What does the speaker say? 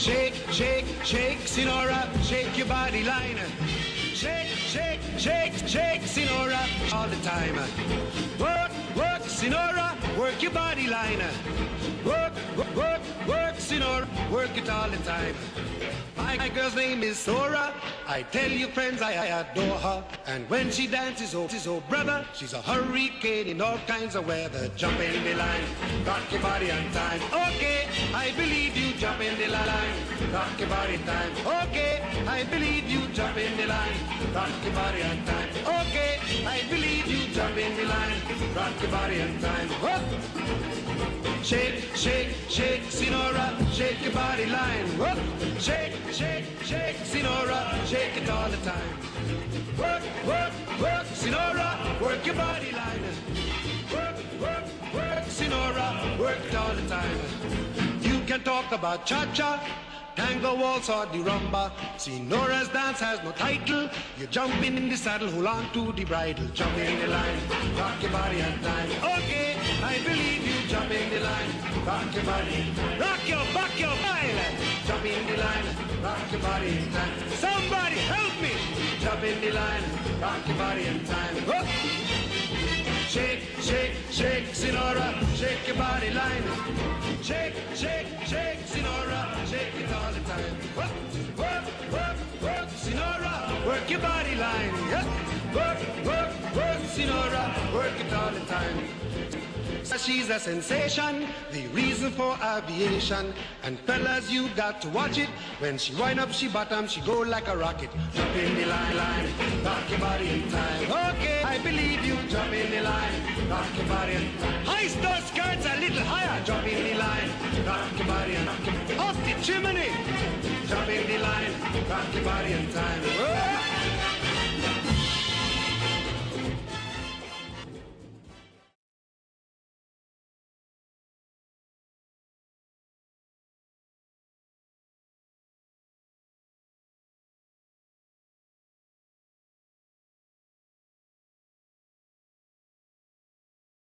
Shake, shake, shake, Sinora, shake your body line. Shake, shake, shake, shake, Sinora, all the time. Work, work, Sinora, work your body line. Work, work, work, work, Sinora, work it all the time. My girl's name is Sora. I tell you, friends, I adore her. And when she dances, oh brother, she's a hurricane in all kinds of weather. Jump in the line, rock your body on time. Okay, I believe you, jump in the line, rock your body time. Okay, I believe you, jump in the line, rock your body on time. Okay, I believe you, jump in the line, rock your body on time. Whoop. Shake, shake, shake, Sinora, shake your body line. Whoop. Shake, shake, shake, Sinora, shake it all the time. Work, work, work, Sinora, work your body line. Work, work, work, Sinora, work it all the time. You can talk about cha-cha, tango, waltz or the rumba. Sinora's dance has no title. You jump in the saddle, hold on to the bridle. Jump in the line, rock your body on time. Okay, I believe you, jump in the line, rock your body. Rock your back, your file. Jump in the line, rock your body in time. Somebody help me. Jump in the line, rock your body in time. Whoop. Shake, shake, shake, Sinora, shake your body line. Shake, shake, shake, Sinora, shake it all the time. Work, work, work, work, Sinora, work your body line. Yep. Work, work, work, Sinora, work it all the time. She's a sensation, the reason for aviation. And fellas, you got to watch it. When she wind up, she bottom, she go like a rocket. Jump in the line, rock your body in time. Okay, I believe you, jump in the line, rock your body in time. Hoist those skirts a little higher. Jump in the line, rock your body in time. Off the chimney. Jump in the line, rock your body in time.